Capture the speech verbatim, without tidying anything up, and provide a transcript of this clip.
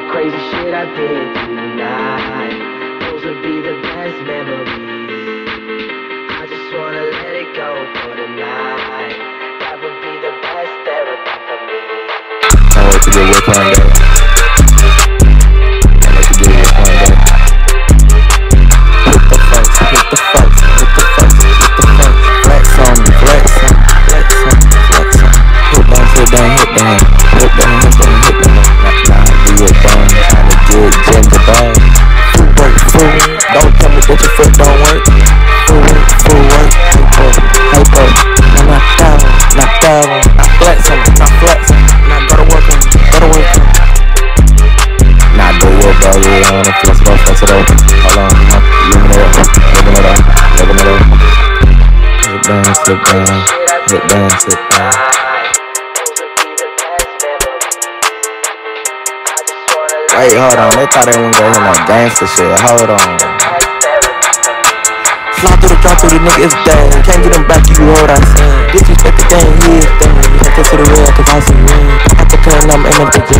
crazy shit I did tonight. Those would be the best memories. I just wanna let it go for the night. That would be the best therapy for me. Can't wait to get with one day. Can't wait to get with one day. Hit the fights, hit the fights, hit the fights, hit the fights. Flex on me, flex on me, flex on me, flex on me. Hit down, hit down, hit down, hit down, hit down, hit down. Nah, nah, do it down, tryna get ginger bang. Full work, full work. Don't tell me that your foot don't work. Full work, full work. Hypo, hypo. Now knock down, knock down. Now flex on me, now flex on me. Now go to work on me, go to work on me. Now do your body on the flex it up, flex it up. Hold on, huh? Living it up, living it up, living it up. Sit down, sit down, sit down, sit down. Wait, hold on, they thought they wouldn't go in that gangster shit, hold on. Fly through the drop through the nigga, it's dead. Can't get them back, you hold I said. Disrespect the game, he is dead. You can't consider real, cause I see red. I have to turn, I'm in the